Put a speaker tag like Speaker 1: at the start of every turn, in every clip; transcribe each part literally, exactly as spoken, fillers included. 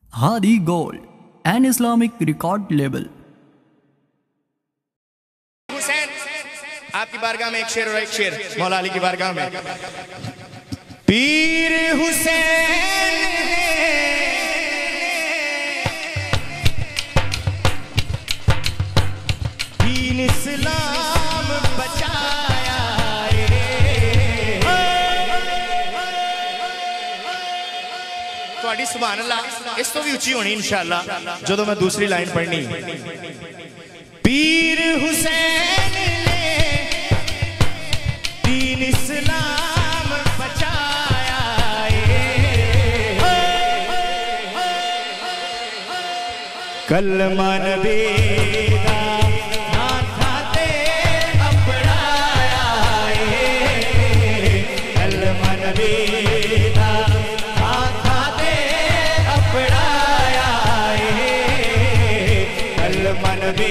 Speaker 1: Hadi Gold, an Islamic record label.
Speaker 2: Hussain आपकी बारगाह में एक शेर और एक शेर मौला अली की बारगाह में। पीर हुसैन दीन इस्लाम बचाया थोड़ी सुभान अल्लाह इस तो भी उच्ची होनी इंशाअल्लाह जो मैं दूसरी लाइन पढ़नी। पीर हुसैन ने दीन इस्लाम बचाया कलमा नबी दा हाथा ते अपनाया कलमा नबी दा हाथा ते अपनाया कलमा नबी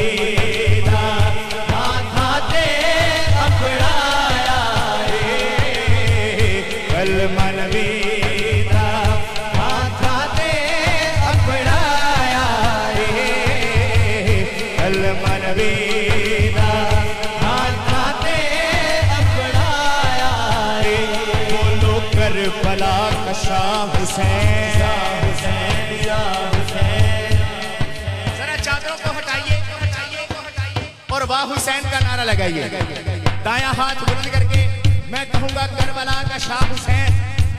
Speaker 2: जरा चादरों को हटाइए और वाह हुसैन का नारा लगाइए। दायां हाथ बुलंद करके मैं कहूंगा करबला का शाह हुसैन,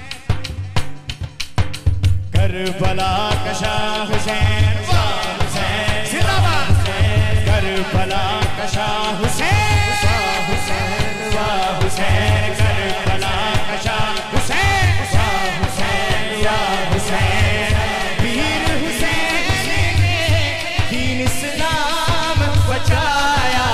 Speaker 2: करबला का शाह हुसैन, जिंदाबाद करबला का शाह हुसैन, वाह हुसैन करबला का शाह हुसैन, वीर हुसैन ने दीन इस्लाम बचाया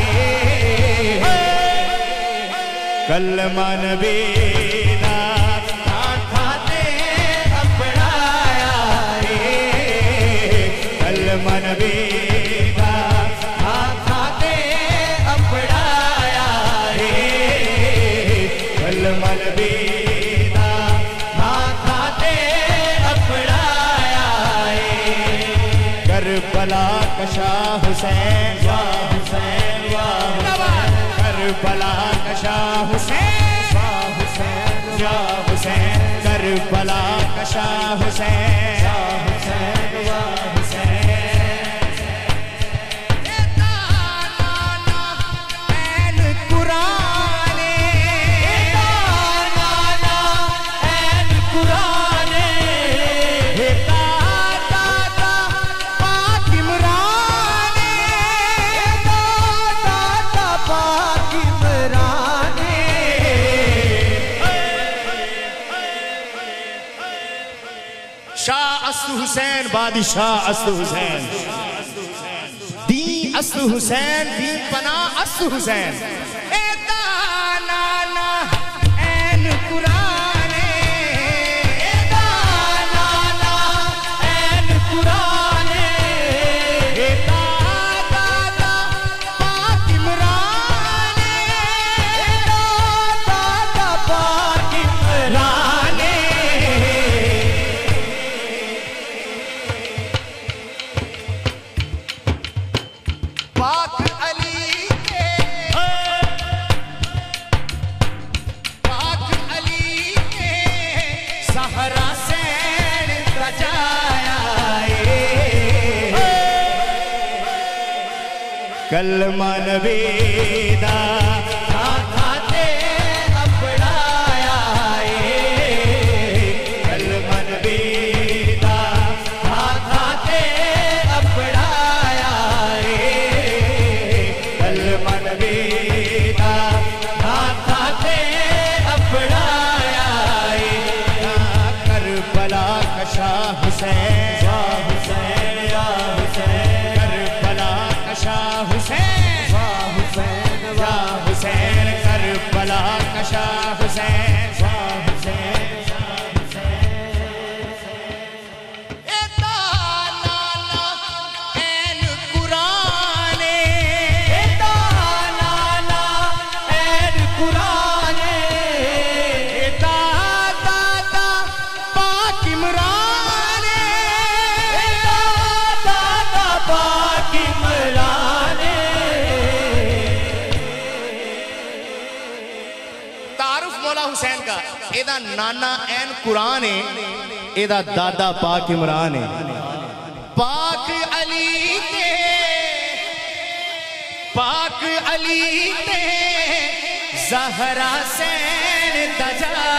Speaker 2: कलमा नबी दा हाथा ते अपनाया कलमा नबी दा हाथा ते अपनाया कलमा नबी करबला का शाह हुसैन, वाह हुसैन वाह करबला का शाह हुसैन, वाह हुसैन वाह हुसैन करबला का शाह हुसैन, वाह हुसैन वाह हुसैन ऐन कुराने ऐन कुराने हुसैन बादशाह अस्तु हुसैन दी अस्तु हुसैन दी पना अस्तु हुसैन ए दाना ना ऐन कुराने ए दाना ना ऐन कुराने ए दादा दा पाक इमराने ए दादा दा पाक इमराने पाक अली के पाक अली के सहरा सैन बजाया कलमा नबी दा हाथा ते अपनाया कलमा नबी दा हाथा ते अपनाया कलमा नबी दा हाथा ते अपनाया करबला का शाह हुसैन, वाह हुसैन वाह हुसैन करबला का शाह हुसैन, वाह हुसैन वाह हुसैन करबला का शाह हुसैन, वाह हुसैन इमरान हुसैन का, एदा नाना ऐन कुरान है, एदा दादा पाक इमरान है। पाक अली ते पाक अली ते ज़हरा सैन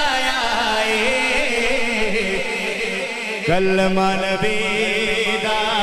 Speaker 2: तजाया कलमा नबी दा